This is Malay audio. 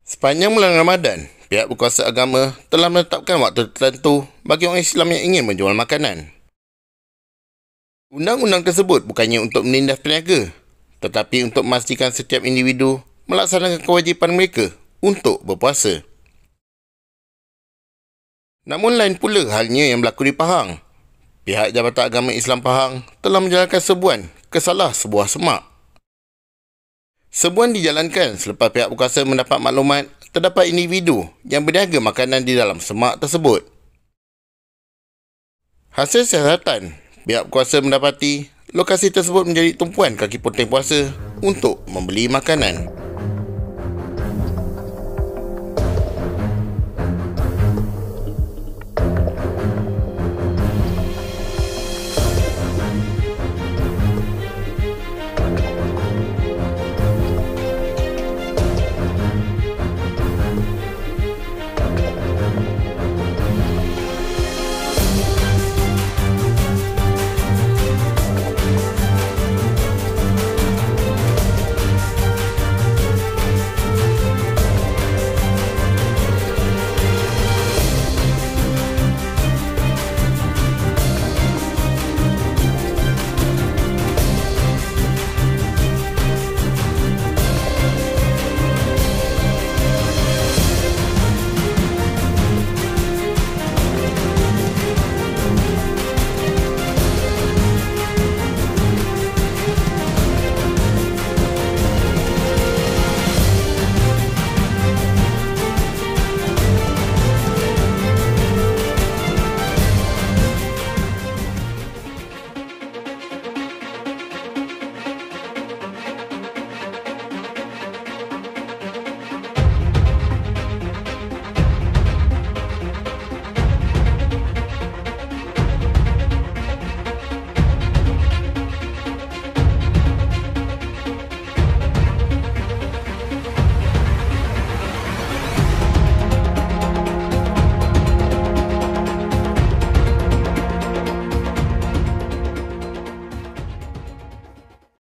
Sepanjang bulan Ramadan, pihak berkuasa agama telah menetapkan waktu tertentu bagi orang Islam yang ingin menjual makanan. Undang-undang tersebut bukannya untuk menindas peniaga, tetapi untuk memastikan setiap individu melaksanakan kewajipan mereka untuk berpuasa. Namun lain pula halnya yang berlaku di Pahang. Pihak Jabatan Agama Islam Pahang telah menjalankan serbuan ke salah sebuah semak. Serbuan dijalankan selepas pihak berkuasa mendapat maklumat terdapat individu yang berniaga makanan di dalam semak tersebut. Hasil siasatan, pihak berkuasa mendapati lokasi tersebut menjadi tumpuan kaki potong puasa untuk membeli makanan.